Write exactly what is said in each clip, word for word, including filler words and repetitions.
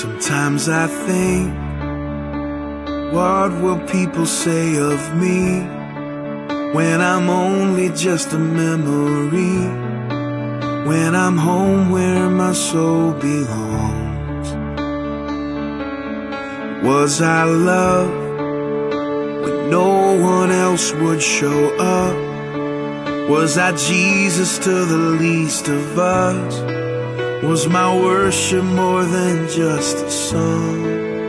Sometimes I think, what will people say of me when I'm only just a memory, when I'm home where my soul belongs? Was I loved when no one else would show up? Was I Jesus to the least of us? Was my worship more than just a song?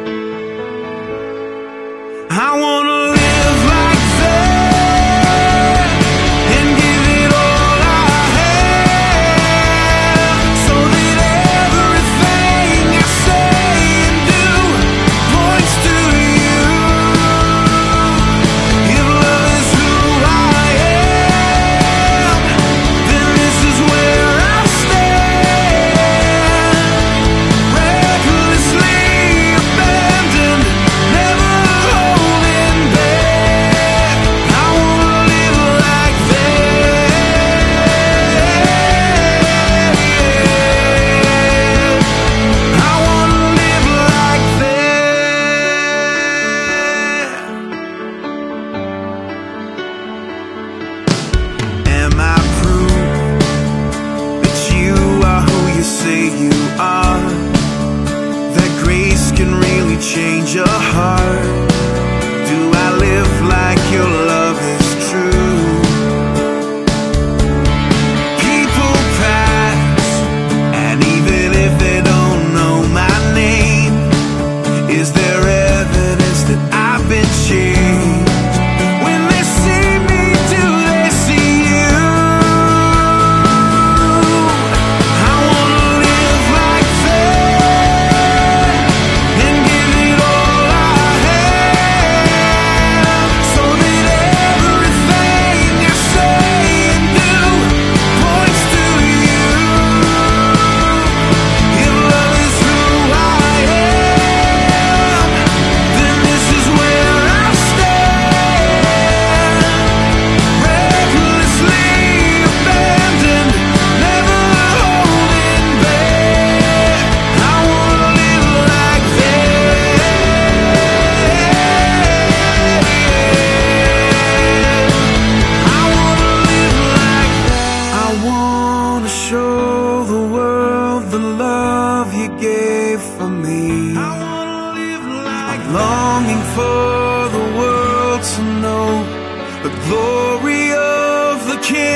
I wanna live like that and give it all I have, so that everything I say and do points to you. If love is who I am, then this is where I stand, recklessly abandoned, never holding back. I wanna live like that. I wanna live like that. Am I proof that you are who you say you are? That grace can really change a heart? Do I live like your love is true? People pass, and even if they don't know my name, is there evidence that I've been changed? When they see me, do they see you? I wanna live like that and give it all I have, so that everything I say and do points to you. If love is who I am, then this is where I stand, recklessly abandoned, never holding back. I wanna live like that. I wanna live like that. I wanna show the world the love you gave for me. I wanna live like I'm longing for the world to know the glory of the King.